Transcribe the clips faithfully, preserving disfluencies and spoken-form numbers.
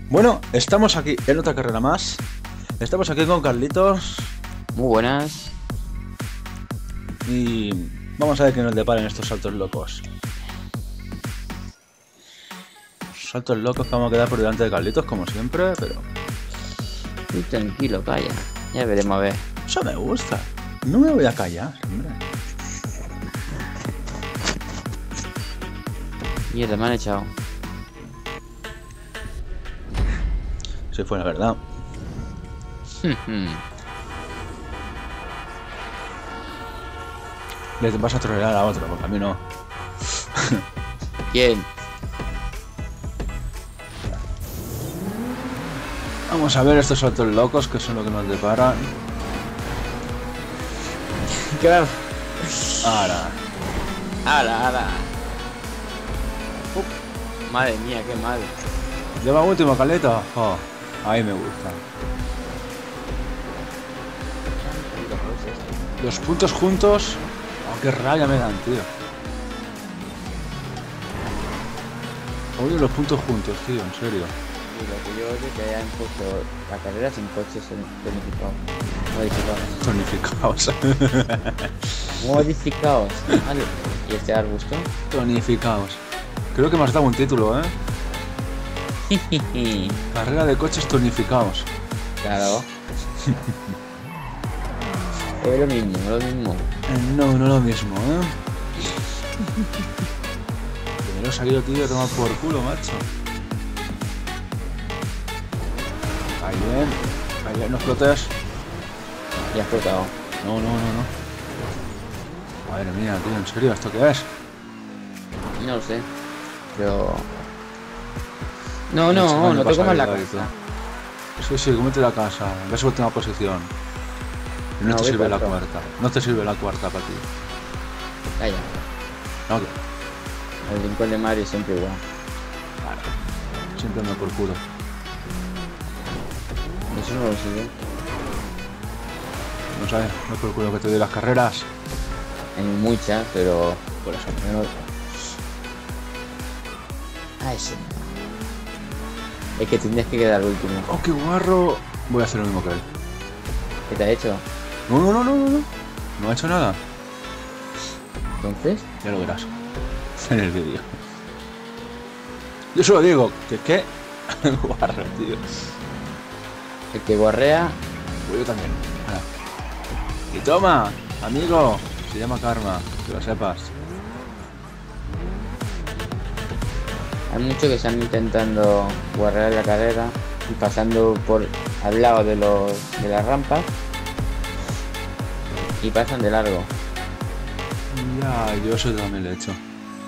Bueno, estamos aquí en otra carrera más. Estamos aquí con Carlitos. Muy buenas. Y vamos a ver qué nos deparan estos saltos locos. Saltos locos que vamos a quedar por delante de Carlitos, como siempre, pero... Tú tranquilo, calla. Ya veremos a ver. Eso me gusta. No me voy a callar, hombre. Mierda, me han echado. Si fue la verdad. Le vas a trolear a otro, porque a mí no. ¿Quién? Vamos a ver estos saltos locos que son lo que nos deparan. Claro. Ahora. ¡Hala, hala! Uh, madre mía, qué mal. Lleva último, Carlitos. Oh, ahí me gusta. Los puntos juntos. Oh, qué rabia me dan, tío. Odio los puntos juntos, tío, en serio. Y lo que yo odio es que hayan puesto la carrera sin coches tonificados. Modificados. Tonificados. Modificados. Vale. ¿Y este arbusto? Tonificados. Creo que me has dado un título, ¿eh? Carrera de coches tonificados. Claro. Es lo mismo, lo mismo. Eh, no, no lo mismo, ¿eh? Primero he salido, tío, a tomar por culo, macho. Ahí bien. Ahí bien, no explotes. Ya ha explotado. No, no, no, no. Madre mía, tío, ¿en serio? ¿Esto qué es? No lo sé. Pero... No, no, no te comas la casa. Sí, sí, cómete la casa. Ves última posición. Y no, No, te voy sirve la cuarto. cuarta. No te sirve la cuarta para ti. Calla. No, que... El rincón de Mario siempre igual. Vale. Siempre ando por culo. Eso no lo sé yo. No sabes, no por culo que te doy las carreras. Hay muchas, pero... Por eso. No... Ay, sí. Es que tienes que quedar último. Oh, qué guarro. Voy a hacer lo mismo que él. ¿Qué te ha hecho? No, no, no, no, no, no. No ha hecho nada. Entonces... Ya lo verás. En el vídeo. Yo solo digo que qué guarro, tío. El que guarrea... Pues yo también. Ahora. Y toma, amigo. Se llama Karma, que lo sepas. Hay muchos que están intentando guarrear la carrera y pasando por al lado de los de las rampas y pasan de largo. Ya, yo eso también lo he hecho.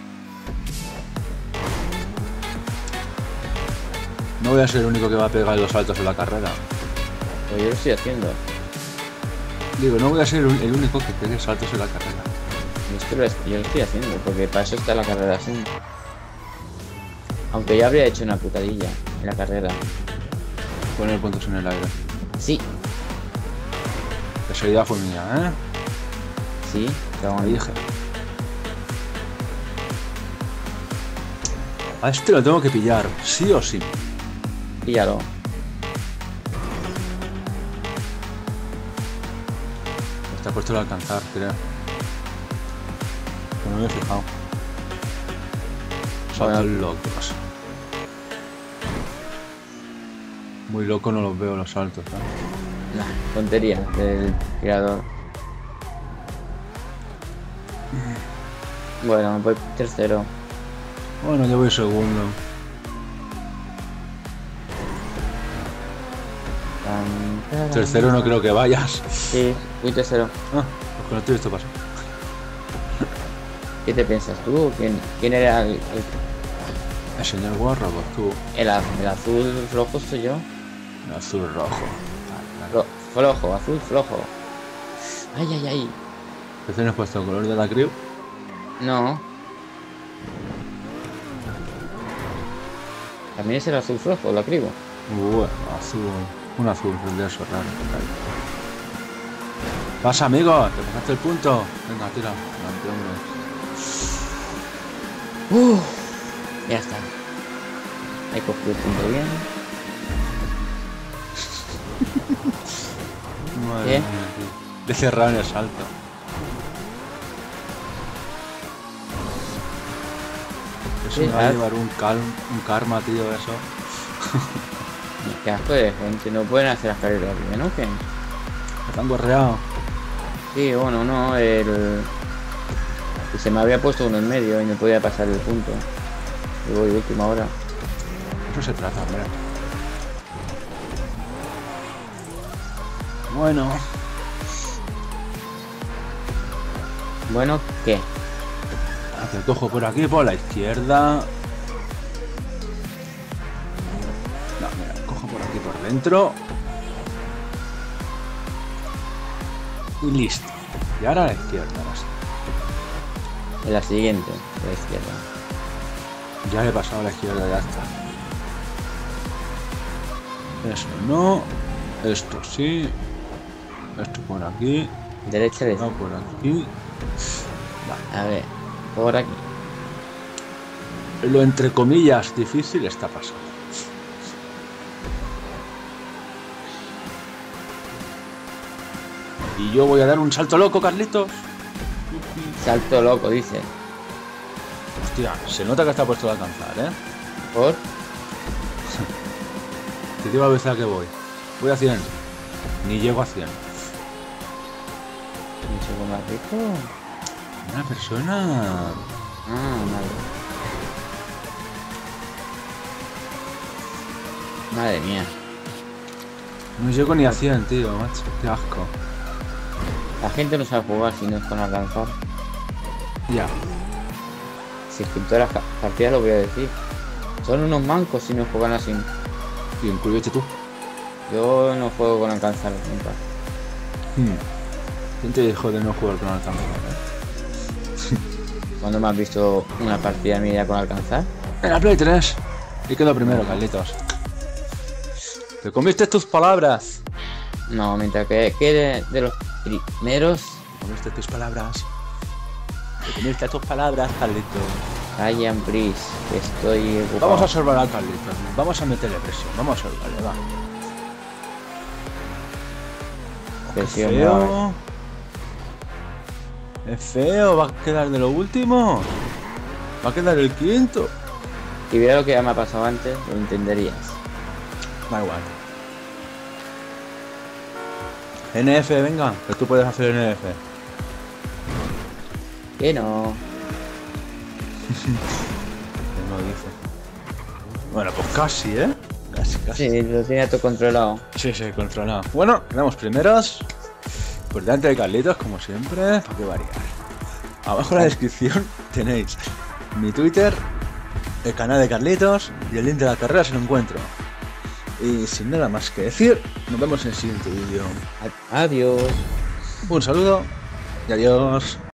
No voy a ser el único que va a pegar los saltos en la carrera. Pues yo lo estoy haciendo. Digo, no voy a ser el único que pegue saltos en la carrera. Y esto lo, es- yo lo estoy haciendo porque para eso está la carrera así. Aunque ya habría hecho una putadilla en la carrera. Poner puntos en el aire. Sí, Esa idea fue mía, ¿eh? sí, Como cabrón. dije. A este lo tengo que pillar, sí o sí. Píllalo. Está puesto al alcanzar, creo. Pero no me he fijado. Saltos Bueno. locos. Muy loco no los veo los saltos, ¿eh? Nah, tontería del creador. Bueno, voy tercero. Bueno, yo voy segundo. Tan, taran. Tercero no creo que vayas. Sí, voy tercero. Ah, pues con el tío esto pasa. ¿Qué te piensas tú? ¿Quién, quién era el, el, El señor guarro, pues tú. el az- el azul flojo soy yo? El azul rojo. Flo- flojo, azul flojo. Ay, ay, ay. ¿Qué tienes puesto? ¿El color de la crew? No. También es el azul flojo, lo acribo. Bueno, azul. Un azul de eso, raro. Pasa, amigo, te pasaste el punto. Venga, tira. Adelante, hombre. Uf, ya está. He cogido el punto bien. Madre ¿Qué? mía, tío. De cerrar en el salto. Eso Sí, me va a ah. llevar un, cal un karma, tío, eso. Qué asco de gente, no pueden hacer las carreras bien, ¿no? ¿Qué? Están gorreado. Sí, bueno, no, el... Y se me había puesto uno en medio y no podía pasar el punto. Y voy de última hora. Eso se trata, hombre. Bueno. Bueno, ¿qué? Te cojo por aquí, por la izquierda. No, mira, cojo por aquí por dentro. Y listo. Y ahora a la izquierda, ahora sí. En la siguiente, la izquierda. Ya he pasado a la izquierda, ya está. Eso no. Esto sí. Esto por aquí. Derecha, derecha. No, por aquí. A ver, por aquí. Lo entre comillas difícil está pasando. Y yo voy a dar un salto loco, Carlitos. Salto loco, dice. Hostia, se nota que está puesto de alcanzar, ¿eh? Por... Te digo la velocidad que voy. Voy a cien. Ni llego a cien. ¿Un segundo más rico? Una persona. Ah, vale. Madre mía. No llego ni a cien, tío, macho. Qué asco. La gente no sabe jugar si no es con alcanzar. Ya. Si es que en todas las ca- partidas lo voy a decir. Son unos mancos si no juegan así. Y incluyete tú. Yo no juego con alcanzar nunca. Hmm. ¿Quién te dijo de no jugar con alcanzar, eh? ¿Cuándo me has visto una partida mía con alcanzar? En la Play tres. Y quedó primero, Carlitos. Te comiste tus palabras. No, mientras que quede de los primeros. Te comiste tus palabras. Te comiste tus palabras, Carlitos. Ryan Breeze, estoy ocupado. Vamos a salvar a Carlitos. Vamos a meterle presión. Vamos a salvarle, va. Qué Presión, feo. Es feo. Va a quedar de lo último. Va a quedar el quinto. Si viera lo que ya me ha pasado antes, lo entenderías. Da igual. N F, venga, que tú puedes hacer N F. Que no. Que no dice. Bueno, pues casi, ¿eh? Casi, casi. Sí, lo tenía todo controlado. Sí, sí, controlado. Bueno, quedamos primeros. Por delante de Carlitos, como siempre. Para que variar. Abajo en la descripción tenéis mi Twitter, el canal de Carlitos y el link de la carrera si lo encuentro. Y sin nada más que decir, nos vemos en el siguiente vídeo. Adiós. Un saludo y adiós.